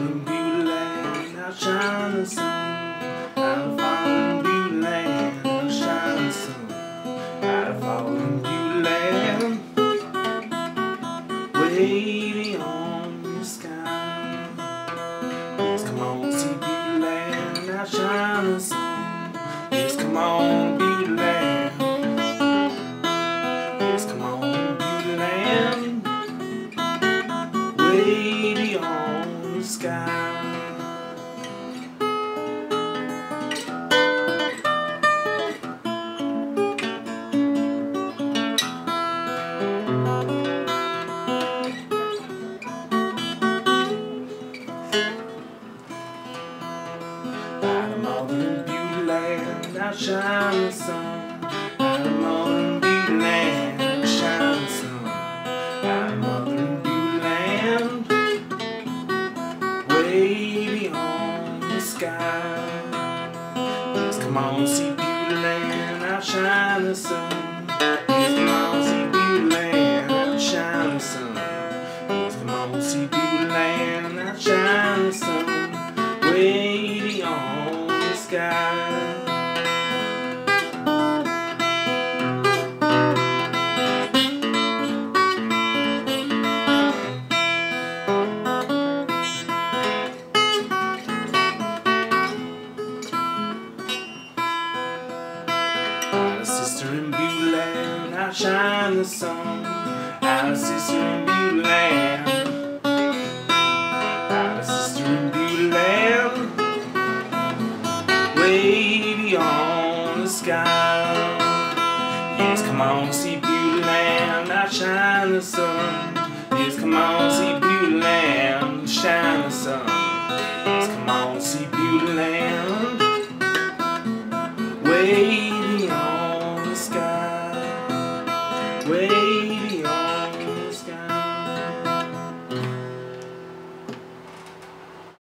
in Beulah, outshine the sun. I'll fall in Beulah, outshine the sun. I'll fall in Beulah, way beyond the sky. Yes, come on, see Beulah, outshine the sun. Yes, come on, Beulah. Yes, come on, Beulah, way beyond the sky. I'm all in Beulah, outshine the sun. I'm all in Beulah, outshine the sun. I'm all in Beulah, way beyond the sky. Yes, come on, see Beulah, outshine the sun. Yes, come on, see Beulah, outshine the sun. Yes, come on, see Beulah, outshine the sun, way beyond the sky. Our sister in Beulah, outshine the sun. Our sister in Beulah, our sister in Beulah, way beyond the sky. Yes, come on, see Beulah, outshine the sun. Yes, come on, see